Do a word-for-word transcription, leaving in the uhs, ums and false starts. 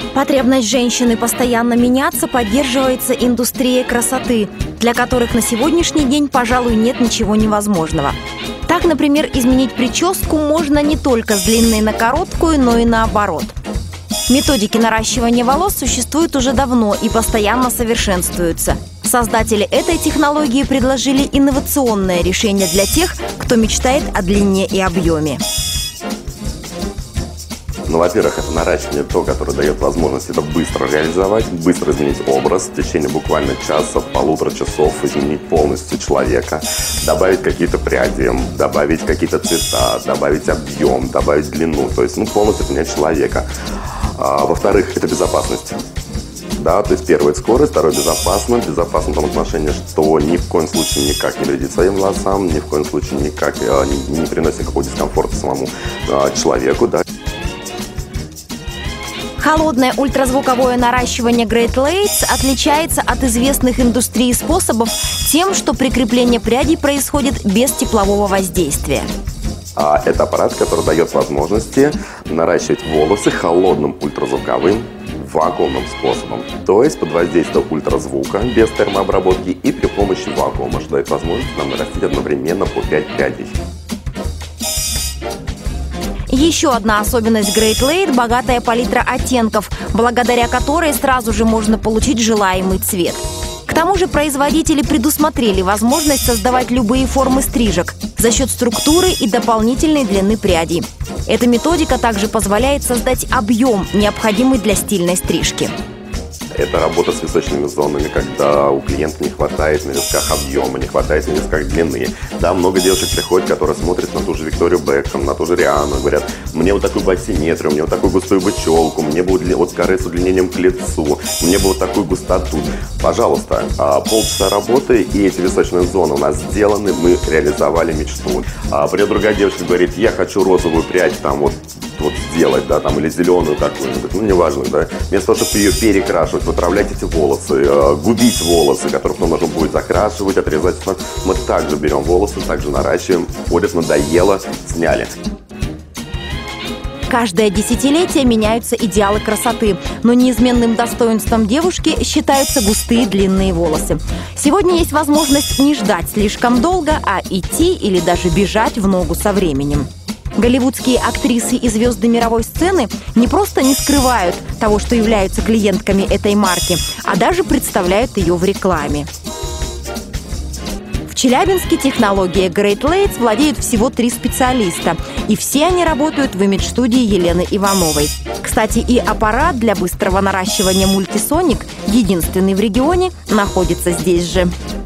Потребность женщины постоянно меняться поддерживается индустрией красоты, для которых на сегодняшний день, пожалуй, нет ничего невозможного. Так, например, изменить прическу можно не только с длинной на короткую, но и наоборот. Методики наращивания волос существуют уже давно и постоянно совершенствуются. Создатели этой технологии предложили инновационное решение для тех, кто мечтает о длине и объеме. Ну, во-первых, это наращивание то, которое дает возможность это быстро реализовать, быстро изменить образ, в течение буквально часа, полутора часов изменить полностью человека, добавить какие-то пряди, добавить какие-то цвета, добавить объем, добавить длину, то есть ну, полностью поменять человека. А, во-вторых, это безопасность. Да, то есть первое – это скорость, второе – безопасно. Безопасно в том отношении, что ни в коем случае никак не вредит своим волосам, ни в коем случае никак а, не, не приносит никакого дискомфорта самому а, человеку. Да. Холодное ультразвуковое наращивание Great Lace отличается от известных индустрии способов тем, что прикрепление прядей происходит без теплового воздействия. А это аппарат, который дает возможности наращивать волосы холодным ультразвуковым вакуумным способом. То есть под воздействием ультразвука, без термообработки и при помощи вакуума, что дает возможность нам нарастить одновременно по пять прядей. Еще одна особенность Great Lace – богатая палитра оттенков, благодаря которой сразу же можно получить желаемый цвет. К тому же производители предусмотрели возможность создавать любые формы стрижек за счет структуры и дополнительной длины прядей. Эта методика также позволяет создать объем, необходимый для стильной стрижки. Это работа с височными зонами, когда у клиента не хватает на висках объема, не хватает на висках длины. Да, много девушек приходят, которые смотрят на ту же Викторию Бекхэм, на ту же Риану, говорят, мне вот такую бы асимметрию, мне вот такую густую бы челку, мне бы вот коры с удлинением к лицу, мне бы вот такую густоту. Пожалуйста, полчаса работы, и эти височные зоны у нас сделаны, мы реализовали мечту. А при этом другая девушка говорит, я хочу розовую прядь там вот, вот сделать, да, там, или зеленую какую-нибудь, ну, неважно, да, вместо того, чтобы ее перекрашивать, вытравлять эти волосы, э, губить волосы, которые потом нужно будет закрашивать, отрезать, мы также берем волосы, также наращиваем, ходят, надоело, сняли. Каждое десятилетие меняются идеалы красоты, но неизменным достоинством девушки считаются густые длинные волосы. Сегодня есть возможность не ждать слишком долго, а идти или даже бежать в ногу со временем. Голливудские актрисы и звезды мировой сцены не просто не скрывают того, что являются клиентками этой марки, а даже представляют ее в рекламе. В Челябинске технологией Great Lace владеют всего три специалиста, и все они работают в имидж-студии Елены Ивановой. Кстати, и аппарат для быстрого наращивания Multisonic, единственный в регионе, находится здесь же.